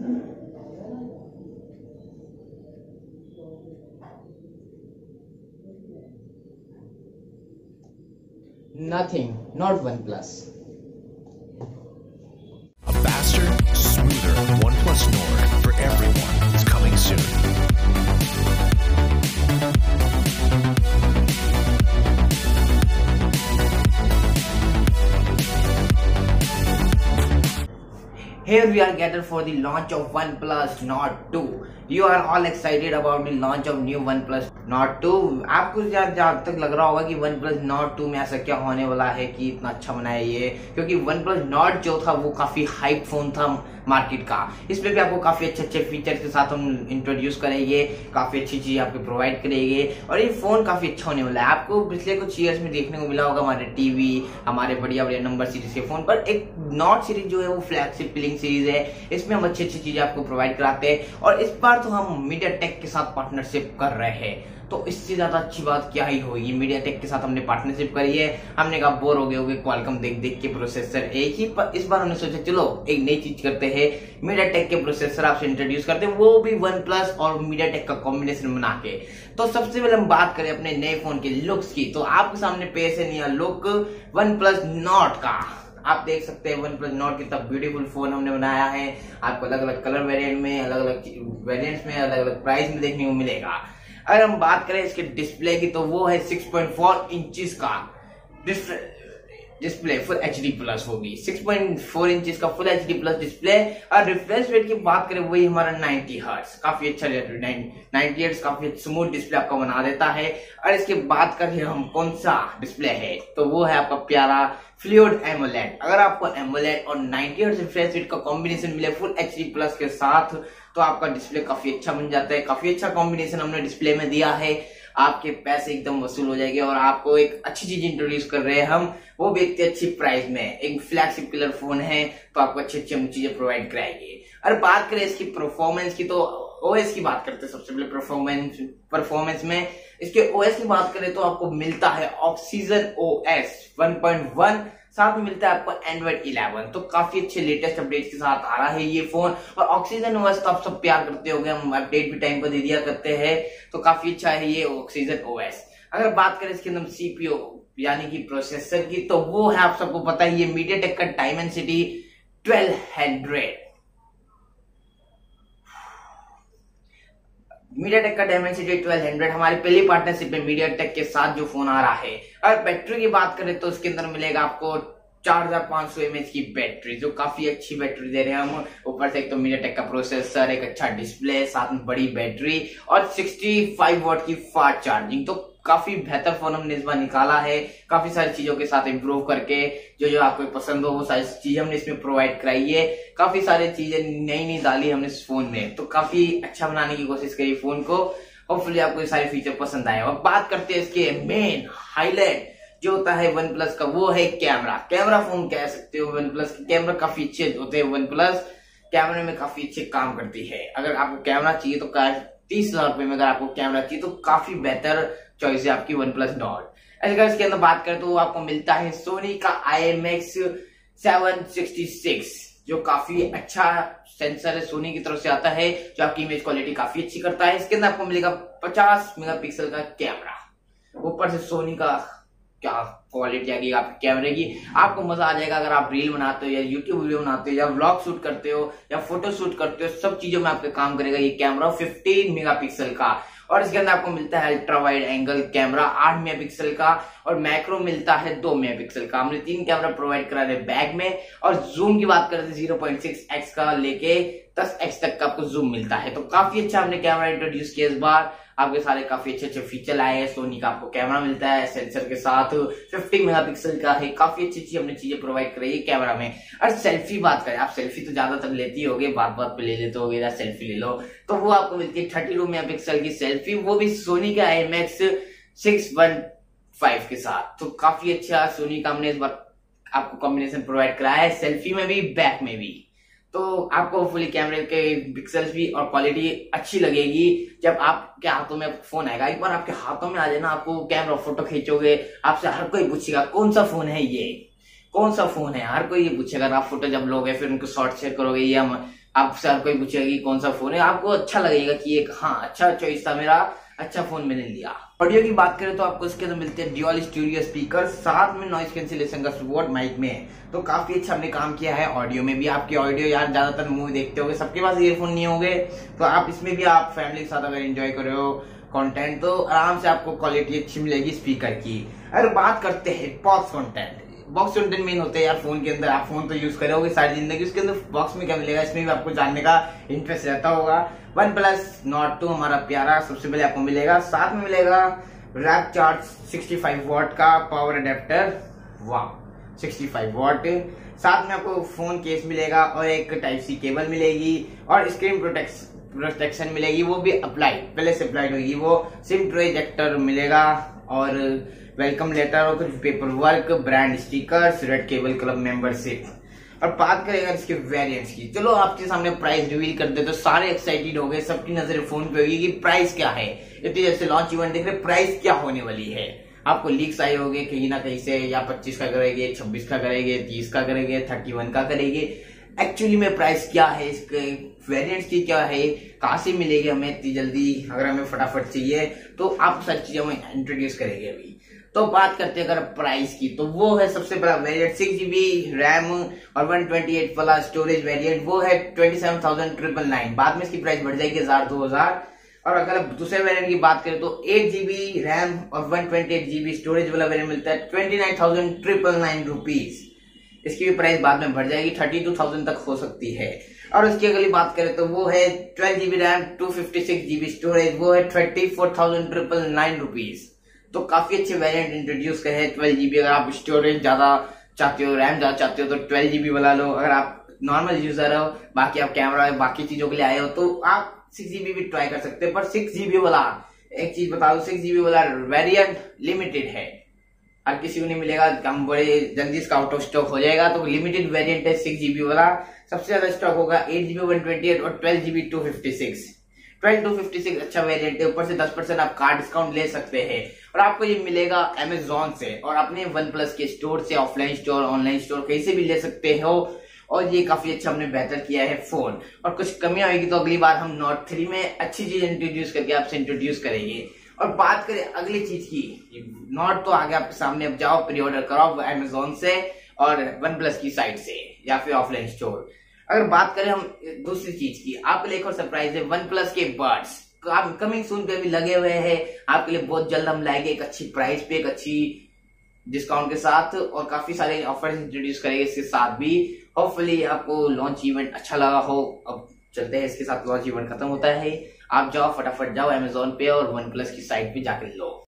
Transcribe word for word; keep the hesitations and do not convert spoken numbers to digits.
Nothing, not OnePlus. A faster, smoother OnePlus Nord for everyone is coming soon. Here we are gathered for the launch of OnePlus Nord two. You are all excited about the launch of new OnePlus Nord two. आपको जहाँ तक लग रहा होगा कि OnePlus Nord two में ऐसा क्या होने वाला है कि इतना अच्छा बनाया ये, क्योंकि OnePlus Nord जो था वो काफी हाइप फोन था मार्केट का। इसमें भी आपको काफी अच्छे अच्छे फीचर्स के साथ हम इंट्रोड्यूस करेंगे, काफी अच्छी चीज आपको प्रोवाइड करेंगे और ये फोन काफी अच्छा होने वाला है। आपको पिछले कुछ ईयर्स में देखने को मिला होगा हमारे टीवी, हमारे बढ़िया बढ़िया नंबर सीरीज के फोन पर एक नॉट सीरीज जो है वो फ्लैगशिप पिलिंग सीरीज है। इसमें हम अच्छी अच्छी चीजें आपको प्रोवाइड कराते हैं और इस बार तो हम मीडियाटेक के साथ पार्टनरशिप कर रहे हैं, तो इससे ज्यादा अच्छी बात क्या ही होगी। मीडियाटेक के साथ हमने पार्टनरशिप करी है। हमने कहा बोर हो गए होगे क्वालकॉम देख देख के प्रोसेसर एक ही, पर इस बार हमने सोचा चलो एक नई चीज करते हैं, मीडियाटेक के प्रोसेसर आपसे इंट्रोड्यूस करते हैं, वो भी OnePlus और मीडियाटेक का कॉम्बिनेशन बना के। तो सबसे पहले हम बात करें अपने नए फोन के लुक्स की, तो आपके सामने पेश है नया लुक OnePlus Nord का। आप देख सकते हैं OnePlus Nord कितना ब्यूटीफुल फोन हमने बनाया है। आपको अलग अलग कलर वेरिएंट में, अलग अलग वेरिएंट्स में, अलग अलग प्राइस में देखने को मिलेगा। अगर हम बात करें इसके डिस्प्ले की तो वो है सिक्स पॉइंट फोर इंचेस का display, full H D plus होगी। सिक्स पॉइंट फोर इंचेस का full H D plus display. और रिफ्रेश रेट की बात करें वही हमारा नाइंटी हर्ट्ज, काफी अच्छा नाइंटी हर्ट्ज काफी स्मूथ डिस्प्ले आपका बना देता है। और इसके बात करें हम कौन सा डिस्प्ले है तो वो है आपका प्यारा फ्लूइड एमोलेड। अगर आपको एमोलेड और नाइंटी हर्ट्ज रिफ्रेश रेट का कॉम्बिनेशन मिले फुल एच डी प्लस के साथ तो आपका डिस्प्ले काफी अच्छा बन जाता है। काफी अच्छा कॉम्बिनेशन हमने डिस्प्ले में दिया है, आपके पैसे एकदम वसूल हो जाएंगे और आपको एक अच्छी चीज इंट्रोड्यूस कर रहे हैं हम, वो भी इतनी अच्छी प्राइस में। एक फ्लैगशिप किलर फोन है तो आपको अच्छी अच्छी हम चीजें प्रोवाइड कराएंगे। और बात करें इसकी परफॉर्मेंस की तो ओएस की बात करते हैं सबसे पहले। परफॉर्मेंस परफॉर्मेंस में इसके ओएस की बात करें तो आपको मिलता है Oxygen OS one point one, साथ में मिलता है आपको एंड्रॉइड इलेवन। तो काफी अच्छे लेटेस्ट अपडेट्स के साथ आ रहा है ये फोन। और ऑक्सीजन ओएस तो आप सब प्यार करते होंगे, हम अपडेट भी टाइम पर दे दिया करते हैं, तो काफी अच्छा है ये ऑक्सीजन ओएस। अगर बात करें इसके अंदर सीपीयू यानी कि प्रोसेसर की तो वो है आप सबको पता है ये मीडियाटेक का डायमेंसिटी ट्वेल्व हंड्रेड। मीडियाटेक का डायमेंसिटी ट्वेल्व हंड्रेड हमारी पहली पार्टनरशिप में मीडियाटेक के साथ जो फोन आ रहा है। और बैटरी की बात करें तो उसके अंदर मिलेगा आपको चार हजार पांच सौ एमएच की बैटरी, जो काफी अच्छी बैटरी दे रहे हैं हम। ऊपर से एक तो मीडियाटेक का प्रोसेसर, एक अच्छा डिस्प्ले, साथ में बड़ी बैटरी और सिक्सटी फाइव वॉट की फास्ट चार्जिंग। तो काफी बेहतर फोन हमने इस बार निकाला है, काफी सारी चीजों के साथ इंप्रूव करके जो जो आपको पसंद हो वो सारी चीजें हमने इसमें प्रोवाइड कराई है। काफी सारी चीजें नई नई डाली हमने इस फोन में, तो काफी अच्छा बनाने की कोशिश करी फोन को। होपफुली आपको ये सारे फीचर पसंद आए। और बात करते हैं इसके मेन हाईलाइट जो होता है OnePlus का, वो है कैमरा। कैमरा फोन कह सकते हो OnePlus के, कैमरा काफी अच्छे होते हैं। OnePlus कैमरे में काफी अच्छे काम करती है। अगर आपको कैमरा चाहिए तो तीस हजार रुपए में अगर आपको कैमरा चाहिए तो काफी बेहतर चॉइस है आपकी OnePlus Nord। अगर इसके अंदर बात करें तो आपको मिलता है सोनी का I M X seven sixty six, जो काफी अच्छा सेंसर है, सोनी की तरफ से आता है, जो आपकी इमेज क्वालिटी काफी अच्छी करता है। इसके अंदर आपको मिलेगा पचास मेगापिक्सल का कैमरा, ऊपर से सोनी का क्या क्वालिटी आएगी आपके कैमरे की, आपको मजा आ जाएगा। अगर आप रील बनाते हो या यूट्यूब वीडियो बनाते हो या व्लॉग शूट करते हो या फोटो शूट करते हो, सब चीजों में आपके काम करेगा ये कैमरा फिफ्टीन मेगापिक्सल का। और इसके अंदर आपको मिलता है अल्ट्रा वाइड एंगल कैमरा आठ मेगापिक्सल का और मैक्रो मिलता है दो मेगापिक्सल का। हमने तीन कैमरा प्रोवाइड करा रहे बैग में। और जूम की बात करते हैं जीरो पॉइंट सिक्स एक्स का लेके दस एक्स तक का आपको जूम मिलता है। तो काफी अच्छा हमने कैमरा इंट्रोड्यूस किया इस बार। आपके सारे काफी अच्छे अच्छे फीचर आए हैं। सोनी का आपको कैमरा मिलता है सेंसर के साथ, फिफ्टी मेगापिक्सल का है। काफी अच्छी अच्छी हमने चीजें प्रोवाइड कराई है कैमरा में। और सेल्फी बात करें, आप सेल्फी तो ज्यादातर लेती होगे, बात बात पे ले लेते होगे या सेल्फी ले लो, तो वो आपको मिलती है थर्टी टू मेगापिक्सल की सेल्फी, वो भी सोनी का I M X six one five के साथ। तो काफी अच्छा सोनी का हमने इस बार आपको कॉम्बिनेशन प्रोवाइड कराया है, सेल्फी में भी बैक में भी। तो आपको फुली कैमरे के पिक्सल्स भी और क्वालिटी अच्छी लगेगी जब आपके हाथों में फोन आएगा। एक बार आपके हाथों में आ जाए ना, आपको कैमरा फोटो खींचोगे, आपसे हर कोई पूछेगा कौन सा फोन है ये, कौन सा फोन है, हर कोई ये पूछेगा। आप फोटो जब लोगे फिर उनको शॉर्ट शेयर करोगे, ये हम आपसे हर कोई पूछेगा कि कौन सा फोन है, आपको अच्छा लगेगा कि एक हाँ अच्छा चॉइस था मेरा, अच्छा फोन मैंने लिया। ऑडियो की बात करें तो आपको इसके अंदर मिलते हैं ड्यूअल स्टूडियो स्पीकर, साथ में नॉइस कैंसिलेशन का सपोर्ट माइक में, तो काफी अच्छा हमने काम किया है। ऑडियो में भी आपकी ऑडियो यार ज्यादातर मूवी देखते होंगे, सबके पास ईयरफोन नहीं होंगे, तो आप इसमें भी आप फैमिली के साथ अगर एंजॉय कर रहे हो कंटेंट तो आराम से आपको क्वालिटी अच्छी मिलेगी स्पीकर की। अगर बात करते हैं box content, box content main होते हैं यार फोन के अंदर, आप फोन तो यूज करोगे सारी जिंदगी, उसके अंदर बॉक्स में क्या मिलेगा इसमें भी आपको जानने का इंटरेस्ट रहता होगा। वन प्लस नॉट टू हमारा प्यारा सबसे पहले आपको मिलेगा, साथ में मिलेगा Warp Charge sixty five watt का पावर अडेप्टर, वाह सिक्सटी फाइव वॉट, साथ में आपको फोन केस मिलेगा और एक टाइप सी केबल मिलेगी और स्क्रीन प्रोटेक्शन प्रोटेक्शन मिलेगी, वो भी अप्लाइड पहले से अप्लाइड होगी, वो सिम ट्रे इजेक्टर मिलेगा और वेलकम लेटर और कुछ paper work, brand stickers, red cable club membership. और बात करेंगे इसके वेरिएंट्स की, चलो आपके सामने प्राइस रिवील कर दे तो सारे एक्साइटेड हो गए, सबकी नजर फोन पे होगी कि प्राइस क्या है, इतनी जैसे लॉन्च इवेंट देख रहे प्राइस क्या होने वाली है। आपको लीक्स आए होंगे कहीं ना कहीं से, या पच्चीस का करेंगे, छब्बीस का करेंगे, तीस का करेंगे, थर्टी वन का करेंगे, एक्चुअली में प्राइस क्या है, इसके वेरिएंट्स की क्या है, कहां से मिलेगी हमें इतनी जल्दी, अगर हमें फटाफट चाहिए तो आप सारी चीजें हमें इंट्रोड्यूस करेंगे अभी। तो बात करते हैं अगर प्राइस की, तो वो है सबसे बड़ा वेरिएंट सिक्स जीबी रैम और वन ट्वेंटी एट वाला स्टोरेज वेरिएंट, वो है twenty seven thousand triple nine, बाद में इसकी प्राइस बढ़ जाएगी हजार दो हजार। और अगर दूसरे वेरिएंट की बात करें तो एट जीबी रैम और one twenty eight GB storage वाला वेरिएंट मिलता है twenty nine thousand triple nine rupees, इसकी भी प्राइस बाद में बढ़ जाएगी, थर्टी टू थाउजेंड तक हो सकती है। और उसकी अगली बात करें तो वो है twelve GB RAM two fifty six GB storage, वो है thirty four thousand triple nine rupees. तो काफी अच्छे वेरिएंट इंट्रोड्यूस करे हैं। ट्वेल्व जीबी अगर आप स्टोरेज ज्यादा चाहते हो, रैम ज्यादा चाहते हो तो ट्वेल्व जीबी वाला लो, अगर आप नॉर्मल यूजर हो, बाकी आप कैमरा बाकी चीजों के लिए आए हो तो आप सिक्स जीबी भी ट्राई कर सकते हैं। पर सिक्स जीबी वाला एक चीज बता दो, सिक्स जीबी वाला वेरिएंट लिमिटेड है, हर किसी को नहीं मिलेगा, हम बड़े जल्दी इसका आउट ऑफ स्टॉक हो जाएगा, तो लिमिटेड वेरिएंट है सिक्स जीबी वाला। सबसे ज्यादा स्टॉक होगा eight GB one twenty eight और twelve GB two fifty six. Twelve two fifty six अच्छा वेरिएंट है, ऊपर से दस परसेंट आप कार्ड डिस्काउंट ले सकते हैं और आपको ये मिलेगा अमेजोन से और अपने वन प्लस के स्टोर से, ऑफलाइन स्टोर ऑनलाइन स्टोर कहीं से भी ले सकते हो। और ये काफी अच्छा हमने बेहतर किया है फोन, और कुछ कमियां होगी तो अगली बार हम नोट थ्री में अच्छी चीज इंट्रोड्यूस करके आपसे इंट्रोड्यूस करेंगे। और बात करें अगली चीज की, नोट तो आगे आपके सामने, अब जाओ प्री ऑर्डर कराओ अमेजोन से और वन प्लस की साइट से या फिर ऑफलाइन स्टोर। अगर बात करें हम दूसरी चीज की, आपके लिए एक और सरप्राइज है, वन प्लस के बड्स कमिंग सून पे भी लगे हुए हैं, आपके लिए बहुत जल्द हम लाएंगे एक अच्छी प्राइस पे, एक अच्छी डिस्काउंट के साथ, और काफी सारे ऑफर इंट्रोड्यूस करेंगे इसके साथ भी। होपफुली आपको लॉन्च इवेंट अच्छा लगा हो। अब चलते हैं, इसके साथ लॉन्च इवेंट खत्म होता है, आप जाओ फटाफट जाओ अमेजोन पे और वन प्लस की साइट पे जाकर लो।